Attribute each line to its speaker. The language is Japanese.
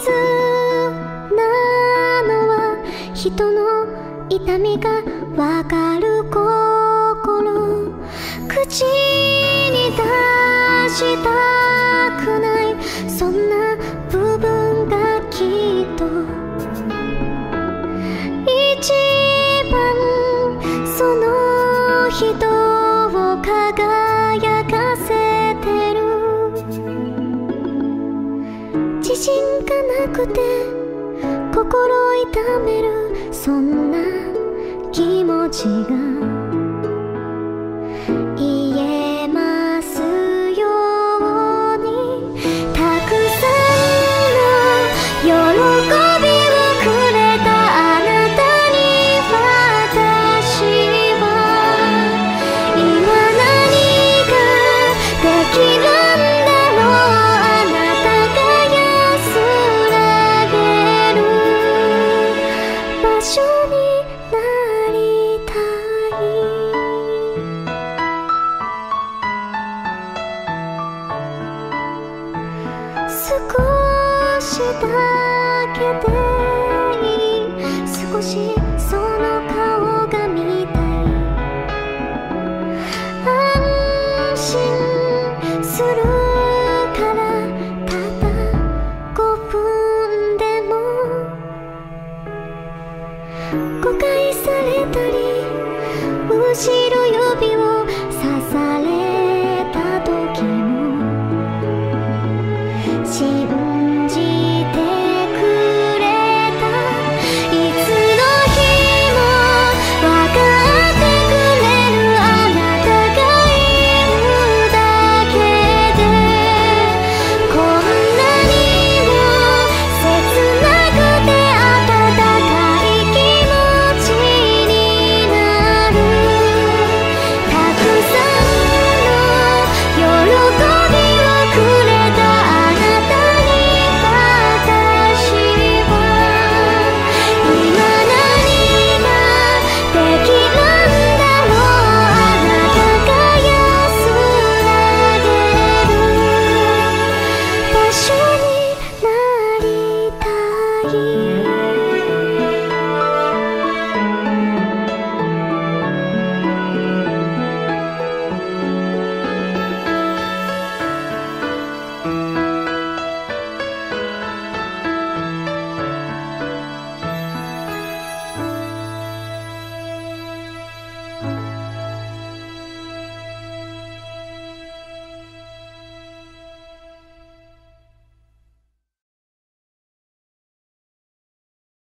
Speaker 1: なのは人の痛みがわかる心、口に出したくないそんな部分がきっと一番その人を輝かせてる。自信がなくて心痛めるそんな気持ちが言えますように、たくさんの喜びをくれたあなたに私は今何ができるんだろう。あなたが安らげる場所になりたい。少しだけでいい、少しその顔が見たい。安心するからただ5分でも誤解されたり後ろ指を刺された時も